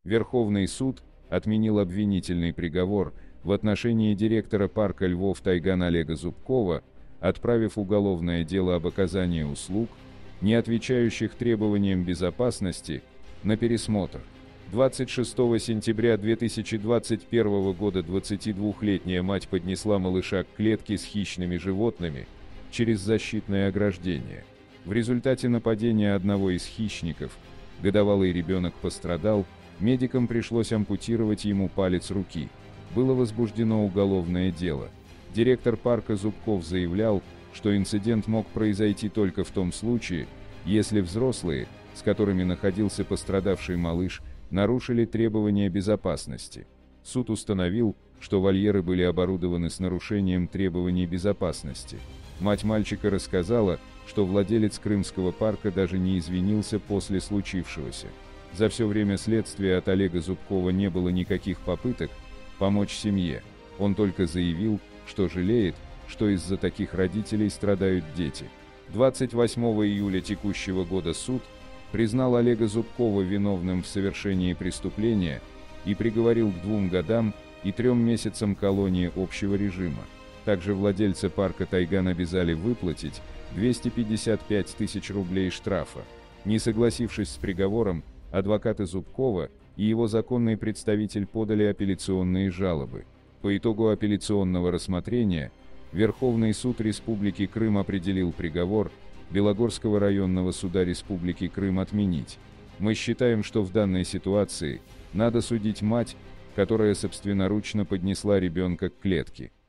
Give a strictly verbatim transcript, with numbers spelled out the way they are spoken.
Верховный суд отменил обвинительный приговор в отношении директора парка Львов Тайган Олега Зубкова, отправив уголовное дело об оказании услуг, не отвечающих требованиям безопасности, на пересмотр. двадцать шестого сентября две тысячи двадцать первого года двадцатидвухлетняя мать поднесла малыша к клетке с хищными животными через защитное ограждение. В результате нападения одного из хищников годовалый ребенок пострадал, медикам пришлось ампутировать ему палец руки. Было возбуждено уголовное дело. Директор парка Зубков заявлял, что инцидент мог произойти только в том случае, если взрослые, с которыми находился пострадавший малыш, нарушили требования безопасности. Суд установил, что вольеры были оборудованы с нарушением требований безопасности. Мать мальчика рассказала, что владелец Крымского парка даже не извинился после случившегося. За все время следствия от Олега Зубкова не было никаких попыток помочь семье. Он только заявил, что жалеет, что из-за таких родителей страдают дети. двадцать восьмого июля текущего года суд признал Олега Зубкова виновным в совершении преступления и приговорил к двум годам и трем месяцам колонии общего режима. Также владельца парка Тайган обязали выплатить двести пятьдесят пять тысяч рублей штрафа. Не согласившись с приговором, адвокаты Зубкова и его законный представитель подали апелляционные жалобы. По итогу апелляционного рассмотрения Верховный суд Республики Крым определил приговор Белогорского районного суда Республики Крым отменить. Мы считаем, что в данной ситуации надо судить мать, которая собственноручно поднесла ребенка к клетке.